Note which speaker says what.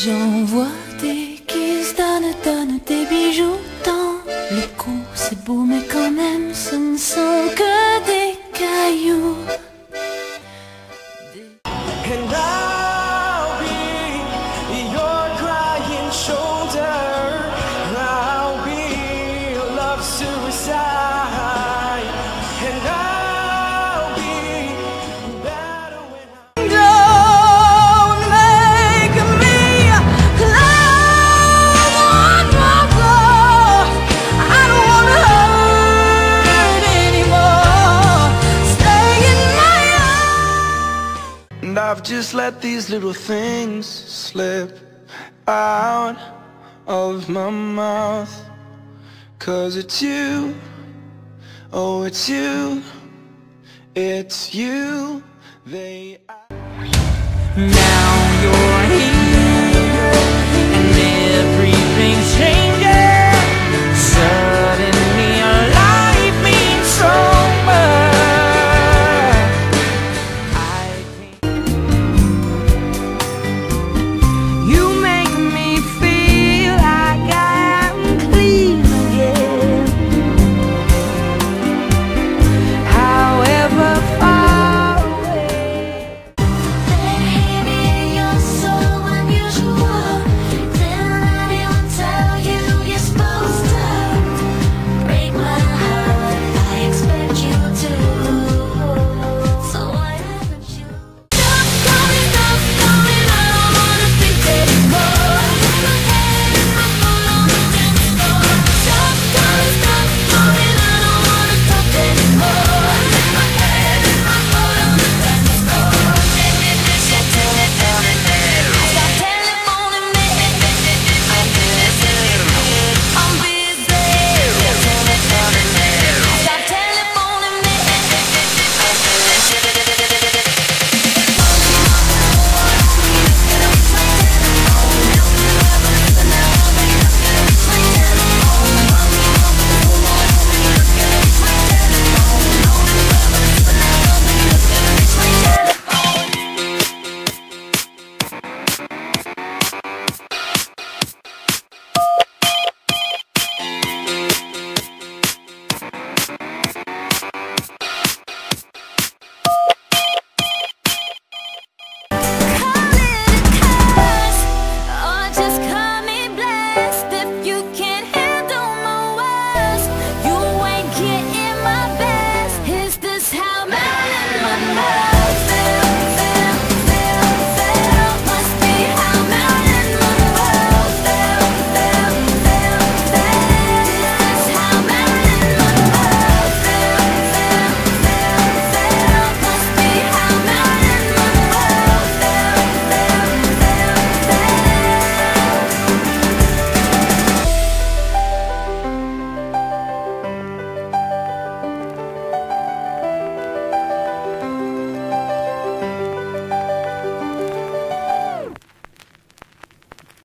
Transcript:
Speaker 1: J'envoie des kisses, donne des bijoux dans le cou. C'est beau mais quand même ce ne sont que des cailloux.
Speaker 2: And I'll be your crying shoulder. I'll be your love suicide. And I'll be better when I don't make me love one more. I don't wanna hurt anymore. Stay in my arms. And I've just let these little things slip out of my mouth. 'Cause it's you, oh it's you, it's you.
Speaker 1: Now you're